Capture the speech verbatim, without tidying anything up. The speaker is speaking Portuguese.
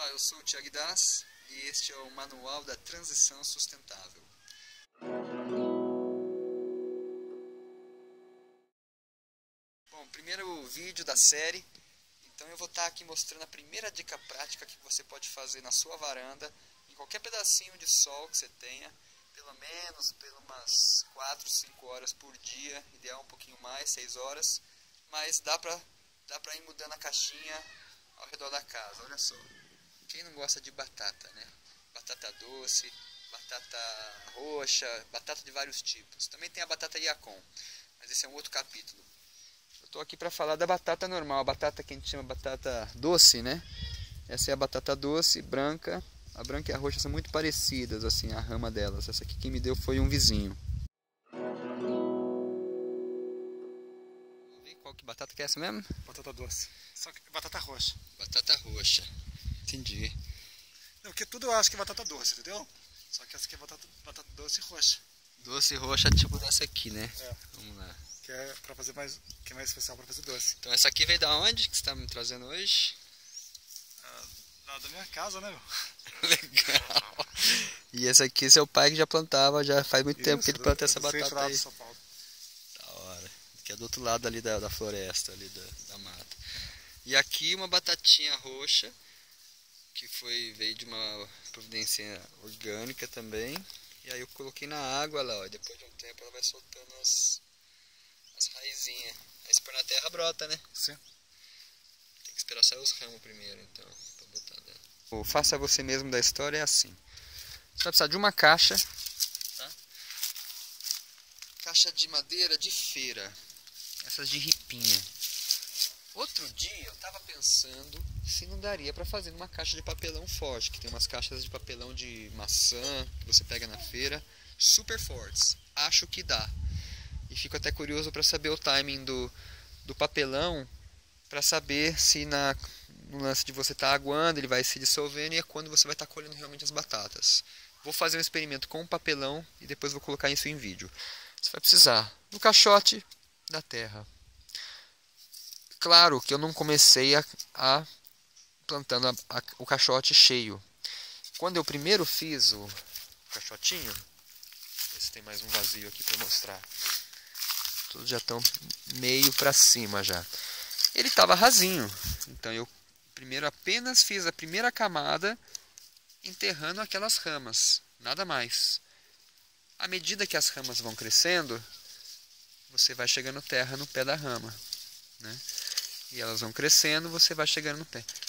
Olá, eu sou o Thiago Das e este é o Manual da Transição Sustentável. Bom, primeiro vídeo da série, então eu vou estar aqui mostrando a primeira dica prática que você pode fazer na sua varanda, em qualquer pedacinho de sol que você tenha, pelo menos por umas quatro, cinco horas por dia, ideal um pouquinho mais, seis horas, mas dá pra, dá pra ir mudando a caixinha ao redor da casa, olha só. Quem não gosta de batata, né? Batata doce, batata roxa, batata de vários tipos. Também tem a batata Yacon, mas esse é um outro capítulo. Eu estou aqui para falar da batata normal, a batata que a gente chama batata doce, né? Essa é a batata doce, branca. A branca e a roxa são muito parecidas, assim, a rama delas. Essa aqui quem me deu foi um vizinho. Qual que batata que é essa mesmo? Batata doce. Só que batata roxa. Batata roxa. Entendi. Não, porque tudo eu acho que é batata doce, entendeu? Só que essa aqui é batata, batata doce roxa. Doce roxa tipo dessa aqui, né? É. Vamos lá. Que é pra fazer mais. Que é mais especial pra fazer doce. Então essa aqui veio da onde que você está me trazendo hoje? Ah, da, da minha casa, né, meu? Legal. E esse aqui seu pai que já plantava, já faz muito Isso, tempo que ele planta essa do centro batata lá aí. de São Paulo. Da hora. Que é do outro lado ali da, da floresta, ali da, da mata. E aqui uma batatinha roxa, que foi, veio de uma providência orgânica também. E aí eu coloquei na água lá, ó, e depois de um tempo ela vai soltando as, as raizinhas. Aí se pôr na terra brota, né? Sim. Tem que esperar sair os ramos primeiro, então, pra botar dentro. O faça você mesmo da história é assim. Você vai precisar de uma caixa, tá? Caixa de madeira de feira, essas de ripinha. Outro dia eu tava pensando se não daria para fazer uma caixa de papelão forte, que tem umas caixas de papelão de maçã que você pega na feira, super fortes. Acho que dá. E fico até curioso para saber o timing do, do papelão, para saber se na, no lance de você estar tá aguando, ele vai se dissolvendo e é quando você vai estar tá colhendo realmente as batatas. Vou fazer um experimento com o papelão e depois vou colocar isso em vídeo. Você vai precisar do caixote da terra. Claro que eu não comecei a, a plantando a, a, o caixote cheio. Quando eu primeiro fiz o caixotinho, ver se tem mais um vazio aqui para mostrar. Todos já estão meio para cima já. Ele estava rasinho, então eu primeiro apenas fiz a primeira camada enterrando aquelas ramas, nada mais. À medida que as ramas vão crescendo, você vai chegando terra no pé da rama, né? E elas vão crescendo, você vai chegando no pé.